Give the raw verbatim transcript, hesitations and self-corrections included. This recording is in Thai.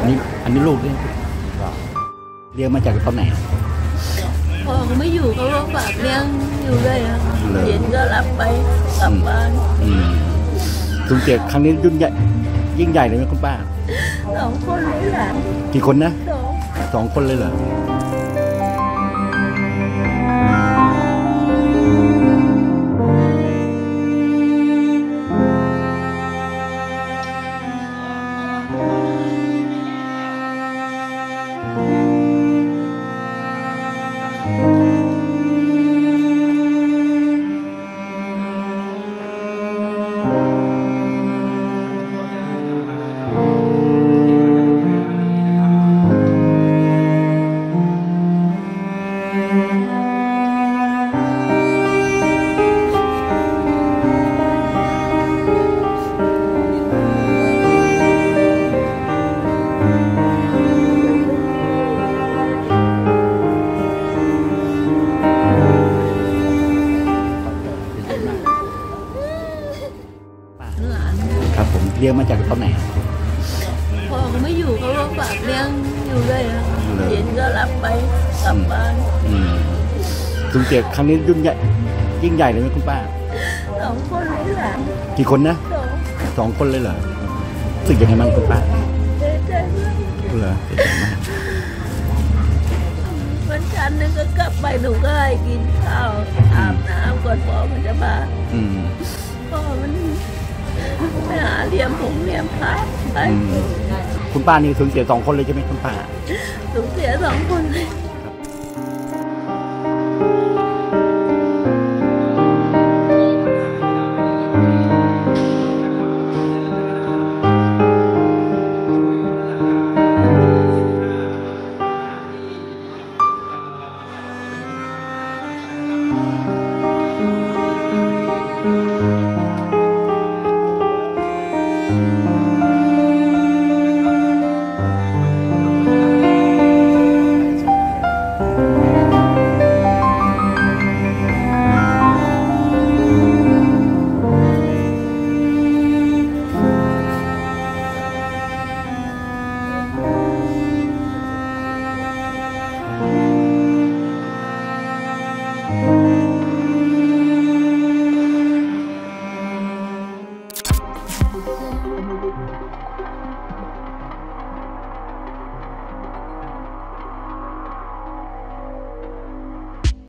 อันนี้อันนี้ลูกเนี่ยเลี้ยงมาจากตอนไหนพ่อเขาไม่อยู่เขาก็ฝากเลี้ยงอยู่เลยค่ะเย็นก็รับไปกลับบ้านสูญเสียครั้งนี้ยุ่งใหญ่ยิ่งใหญ่เลยไหมคุณป้าสองคนเลยหลานกี่คนนะสองสองคนเลยเหรอครับผมเลี้ยงมาจากตอนไหนพ่อเขาไม่อยู่เขาก็ฝากเลี้ยงอยู่เลยค่ะเย็นก็รับไปกลับบ้านสูญเสียครั้งนี้ยุ่งใหญ่ยิ่งใหญ่เลยไหมคุณป้าสองคนเลยหลานกี่คนนะสองสองคนเลยเหรอรู้สึกยังไงบ้างคุณป้าเสียใจเหรอเสียใจมากวันจันทร์นึงก็กลับไปหนูก็ให้กินข้าวอาบน้ำก่อนพ่อมันจะมาพ่อมันไปหาเลี้ยงผมเลี้ยงพระไปคุณป้านี่สูญเสียสองคนเลยใช่ไหมคุณป้าสูญเสียสองคนเลย